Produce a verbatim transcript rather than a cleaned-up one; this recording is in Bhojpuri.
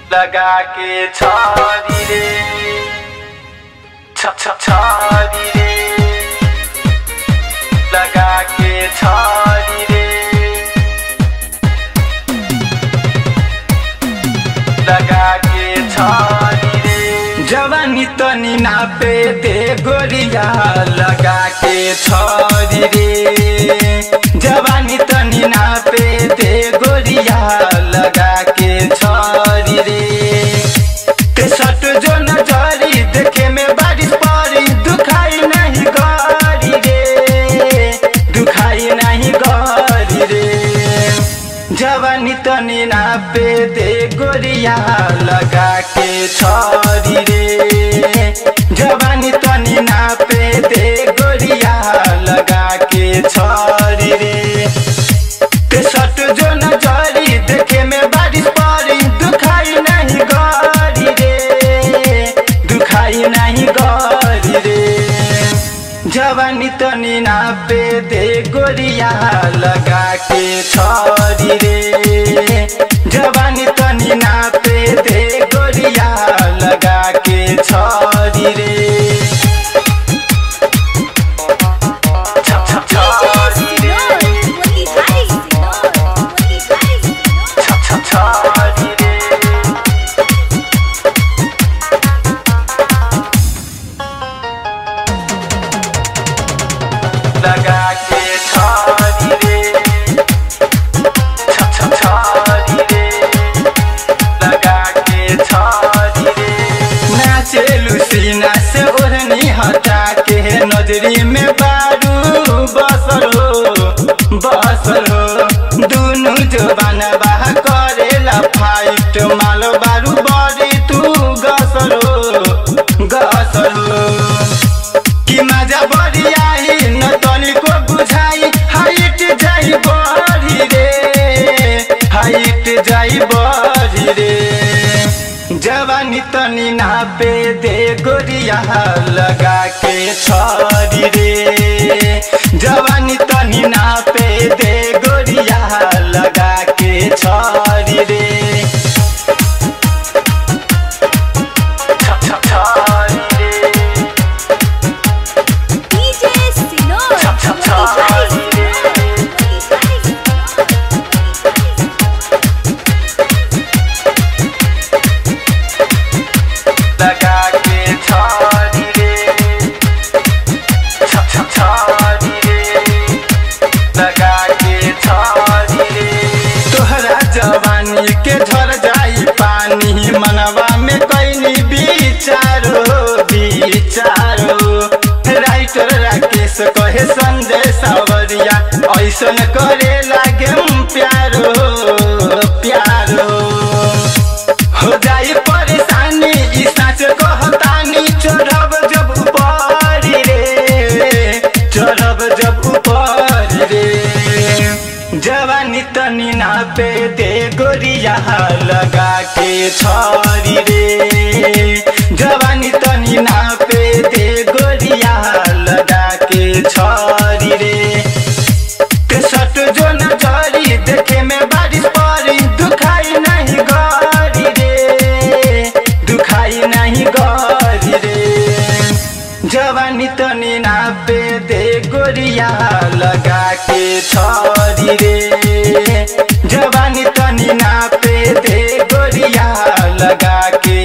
लगा के छारी रे छ छ छारी रे लगा के छारी रे लगा के छारी रे जवानी तनी नापे दे गोरिया लगा के छारी रे जवानी तनी नापे दे गोरिया लगा के छारी रे ते सट जो नजरी देखे में बारिश पड़ी दुखाई नहीं गरी रे दुखाई नहीं गरी रे जवानी तनी नापे दे गोरिया लगा के छारी रे जवानी तनी नापे दे गोरिया लगा के छारी रे ते सट जो नजरी देखे में बारिश पड़ी दुखाई नहीं गरी रे दुखाई नहीं गरी रे जवानी तनी नापे दे गोरिया लगा के छारी रे जवानी तनी नापे दे गोरिया लगा के छारी रे लगा के छारी रे छ छ छारी रे लगा के छारी रे नाचे लुसीना से ओढ़नी हटा के नजरी में बारू बसलो बसलो दुनु जवान बाह करेला फाइट माल बारू बड़ी तू गसलो गसलो कि मजा बड़ी आई न तनी को बुझाई हाइट जाई बड़ी रे हाइट जाई बड़ी रे जवानी तनी नापे दे गोरिया लगा के छारी रे जवानी तनी नापे दे गोरिया लगा के छारी रे लगा के छारी रे छ छ छारी रे लगा के छारी रे तोहरा जवानी के झर जाई पानी मनवा में कैनी विचारो विचारो राइटर राकेश कहे संजय सावरिया ऐसन करे लागे प्यारो प्यारो हो जाई परेशानी ई सच कहतानी चढ़ब जब ऊपर रे चढ़ब जब ऊपर रे जवानी तनी नापे दे गोरिया लगा के छारी रे जवानी तनी नापे दे गोरिया लगा के छारी रे ते सट जो नजरी देखे में बारिश पड़ी दुखाई नहीं गरी रे दुखाई नहीं गरी रे जवानी तनी नापे दे गोरिया लगा के छारी रे जवानी तनी नापे दे गोरिया लगा के